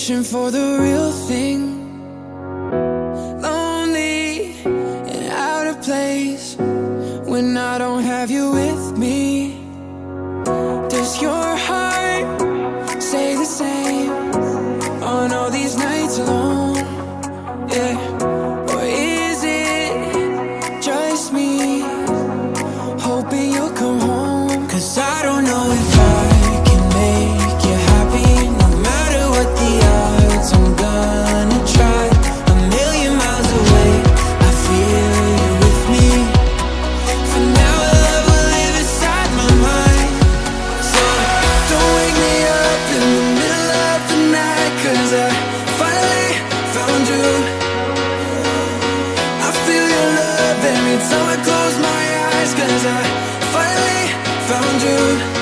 wishing for the real thing. Lonely and out of place when I don't have you with me. Does your heart say the same on all these nights alone? Yeah. Or is it just me hoping you'll come home? 'Cause I don't know if I can make you happy. No matter what the odds, I'm gonna try. A million miles away, I feel you with me. For now, love will live inside my mind. So don't wake me up in the middle of the night, 'cause I finally found you. I feel your love every time I close my eyes, 'cause I finally found you.